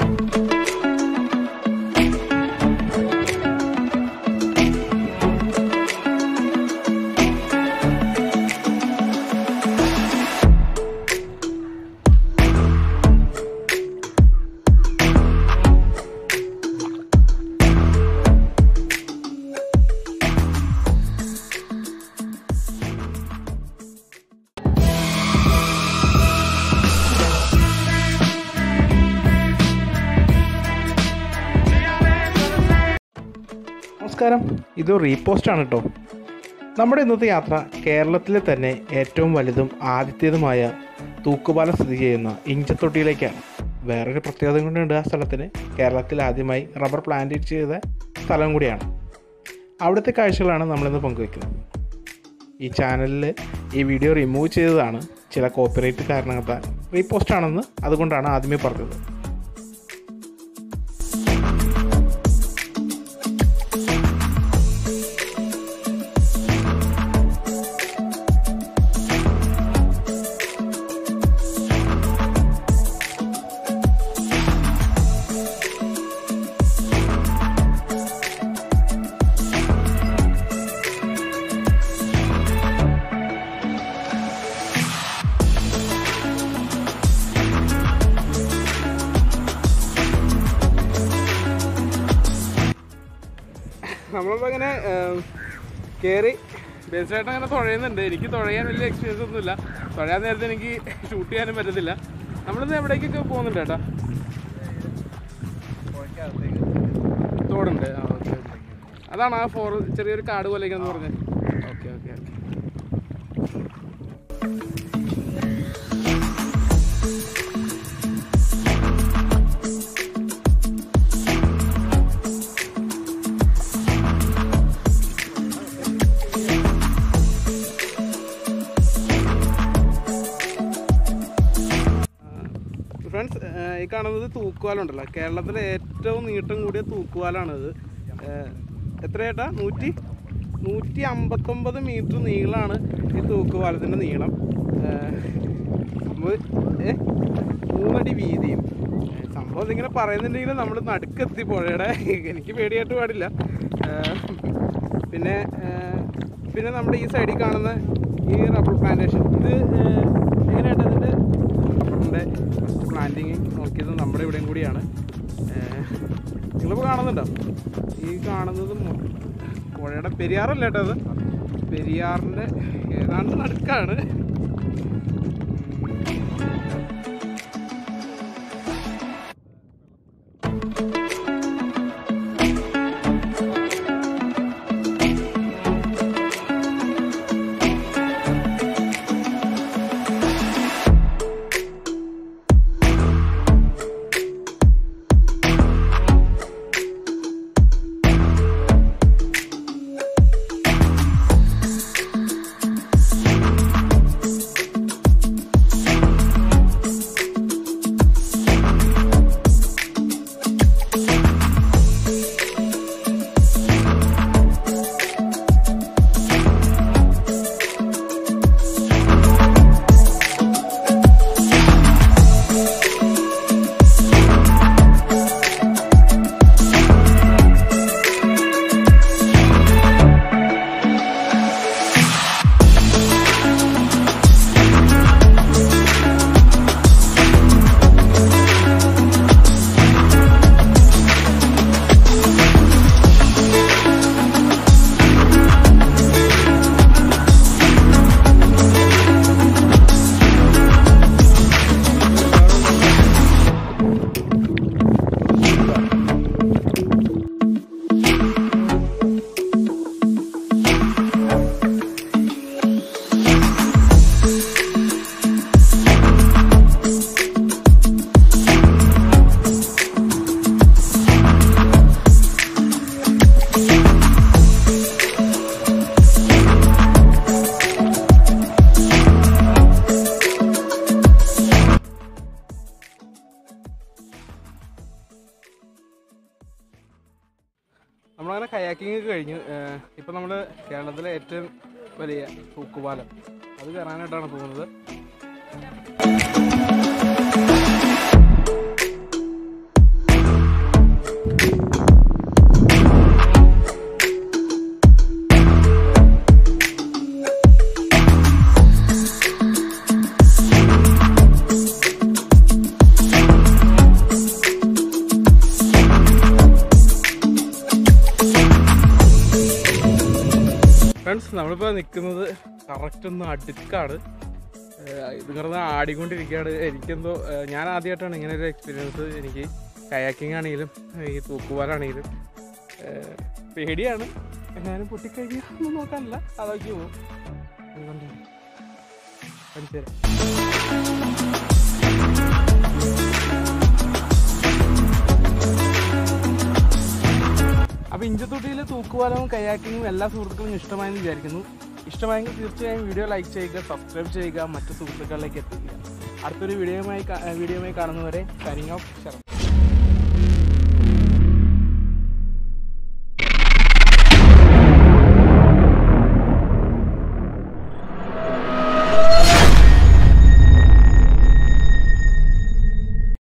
നമസ്കാരം, ഇത് റീപോസ്റ്റാണ് കേട്ടോ. നമ്മുടെ ഇന്നത്തെ യാത്ര കേരളത്തിലെ തന്നെ ഏറ്റവും വലുതും ആദ്യത്തേതുമായ തൂക്കുപാലം സ്ഥിതി ചെയ്യുന്ന ഇഞ്ചത്തൊട്ടിയിലേക്കാണ്. വേറൊരു പ്രത്യേകത കൊണ്ടുണ്ട് ആ സ്ഥലത്തിന്. കേരളത്തിൽ ആദ്യമായി റബ്ബർ പ്ലാന്റ് ചെയ്ത സ്ഥലം കൂടിയാണ്. അവിടുത്തെ കാഴ്ചകളാണ് നമ്മളിന്ന് പങ്കുവയ്ക്കുന്നത്. ഈ ചാനലിൽ ഈ വീഡിയോ റിമൂവ് ചെയ്തതാണ്. ചില കോപ്പിറൈറ്റ് കാരണങ്ങളാൽ റീപോസ്റ്റാണെന്ന് അതുകൊണ്ടാണ് ആദ്യമേ പറഞ്ഞത്. നമ്മളിപ്പോൾ ഇങ്ങനെ കയറി ബേസിലായിട്ട് അങ്ങനെ തുഴയുന്നുണ്ട്. എനിക്ക് തുഴയാൻ വലിയ എക്സ്പീരിയൻസ് ഒന്നുമില്ല. തുഴയാൻ നേരത്തെ എനിക്ക് ഷൂട്ട് ചെയ്യാനും പറ്റത്തില്ല. നമ്മളിന്ന് എവിടേക്കൊക്കെ പോകുന്നുണ്ട് ചേട്ടാ? തോടുണ്ട്. ആ ഓക്കെ ഓക്കെ. അതാണ് ആ ചെറിയൊരു കാട് പോലെയൊക്കെയെന്ന് പറഞ്ഞത്. Okay okay okay. ഫ്രണ്ട്സ്, ഈ കാണുന്നത് തൂക്കുപാലം ഉണ്ടല്ലോ, കേരളത്തിലെ ഏറ്റവും നീട്ടം കൂടിയ തൂക്കുപാലാണിത്. എത്രയേട്ടാ? 159 മീറ്റർ നീളമാണ് ഈ തൂക്കുപാലത്തിൻ്റെ നീളം. 3 അടി വീതിയും. സംഭവം ഇതിങ്ങനെ പറയുന്നുണ്ടെങ്കിൽ നമ്മൾ നടുക്കെത്തി പുഴയുടെ. എനിക്ക് പേടിയായിട്ട് പാടില്ല. പിന്നെ നമ്മുടെ ഈ സൈഡിൽ കാണുന്ന ഈ റബ്ബർ പ്ലാന്റേഷൻ, ഇത് എങ്ങനെയായിട്ട് അതിൻ്റെ റബ്ബറിൻ്റെ പ്ലാന്റിങ് നോക്കിയത് നമ്മുടെ ഇവിടെയും കൂടിയാണ്. നിങ്ങളിപ്പോൾ കാണുന്നുണ്ടോ? ഈ കാണുന്നത് പുഴയുടെ പെരിയാറല്ല കേട്ടോ, അത് പെരിയാറിൻ്റെ ഏതാണ്ട് നടുക്കാണ്. നമ്മളങ്ങനെ കയാക്കിങ് കഴിഞ്ഞു. ഇപ്പം നമ്മൾ കേരളത്തിലെ ഏറ്റവും വലിയ തൂക്കുപാലം അത് കയറാനായിട്ടാണ് പോകുന്നത്. നമ്മളിപ്പോൾ നിൽക്കുന്നത് കറക്റ്റ് ഒന്ന് അടുക്കാണ്. ഇത് കിടന്ന് ആടിക്കൊണ്ടിരിക്കുകയാണ്. എനിക്കെന്തോ ഞാൻ ആദ്യമായിട്ടാണ് ഇങ്ങനെ ഒരു എക്സ്പീരിയൻസ്. എനിക്ക് കയാക്കിംഗ് ആണെങ്കിലും ഈ തൂക്കുപാലാണെങ്കിലും പേടിയാണ്. ഞാനും പൊട്ടിക്കഴിഞ്ഞാൽ ഒന്നും നോക്കാനില്ല, അതൊക്കെ പോകും. അതുകൊണ്ട് കാണിച്ചു തരാം. അപ്പോൾ ഇഞ്ചത്തൊട്ടിയിലെ തൂക്കുപാലവും കയാക്കിങ്ങും എല്ലാ സുഹൃത്തുക്കളും ഇഷ്ടമായെന്ന് വിചാരിക്കുന്നു. ഇഷ്ടമായെങ്കിൽ തീർച്ചയായും വീഡിയോ ലൈക്ക് ചെയ്യുക, സബ്സ്ക്രൈബ് ചെയ്യുക, മറ്റു സുഹൃത്തുക്കളിലേക്ക് എത്തിക്കുക. അടുത്തൊരു വീഡിയോയുമായി കാണുന്നവരെ സൈനിങ് ഓഫ് ശരത്.